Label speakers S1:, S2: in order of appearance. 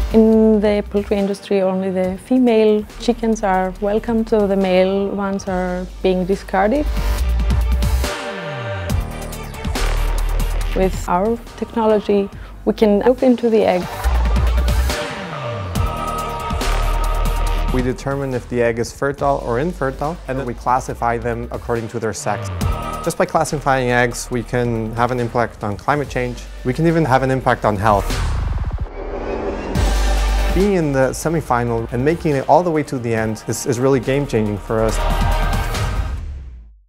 S1: In the poultry industry, only the female chickens are welcome, so the male ones are being discarded. With our technology, we can look into the egg.
S2: We determine if the egg is fertile or infertile, and then we classify them according to their sex. Just by classifying eggs, we can have an impact on climate change. We can even have an impact on health. Being in the semi-final and making it all the way to the end is really game-changing for us.